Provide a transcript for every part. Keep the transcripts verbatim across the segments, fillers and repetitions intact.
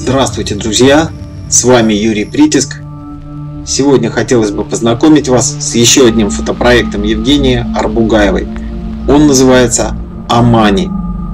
Здравствуйте, друзья! С вами Юрий Притиск. Сегодня хотелось бы познакомить вас с еще одним фотопроектом Евгении Арбугаевой. Он называется «Амани».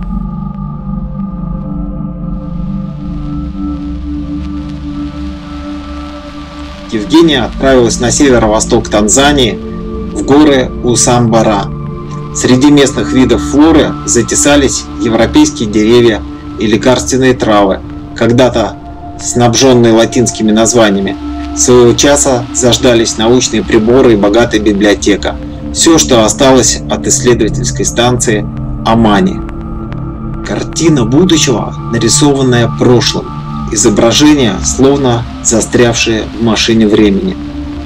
Евгения отправилась на северо-восток Танзании, в горы Усамбара. Среди местных видов флоры затесались европейские деревья и лекарственные травы, когда-то снабженные латинскими названиями. Своего часа заждались научные приборы и богатая библиотека. Все, что осталось от исследовательской станции Амани. Картина будущего, нарисованная прошлым. Изображения, словно застрявшие в машине времени.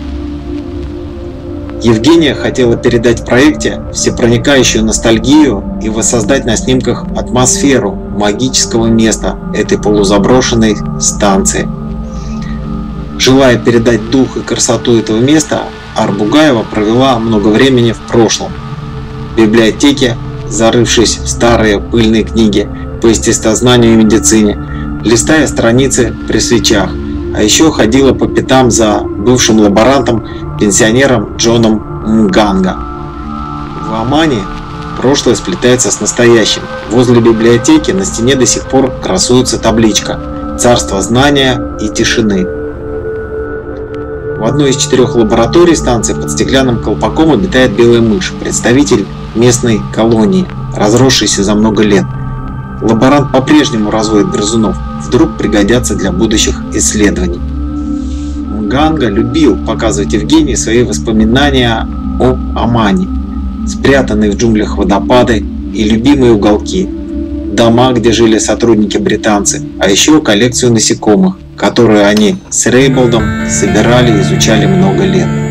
Евгения хотела передать в проекте всепроникающую ностальгию и воссоздать на снимках атмосферу магического места этой полузаброшенной станции. Желая передать дух и красоту этого места, Арбугаева провела много времени в прошлом. В библиотеке, зарывшись в старые пыльные книги по естествознанию и медицине, листая страницы при свечах, а еще ходила по пятам за бывшим лаборантом, пенсионером Джоном Мганга. В Амани прошлое сплетается с настоящим. Возле библиотеки на стене до сих пор красуется табличка «Царство знания и тишины». В одной из четырех лабораторий станции под стеклянным колпаком обитает белая мышь, представитель местной колонии, разросшейся за много лет. Лаборант по-прежнему разводит грызунов, вдруг пригодятся для будущих исследований. Мганга любил показывать Евгении свои воспоминания об Амани, спрятанные в джунглях водопады и любимые уголки, дома, где жили сотрудники-британцы, а еще коллекцию насекомых, которую они с Рейболдом собирали и изучали много лет.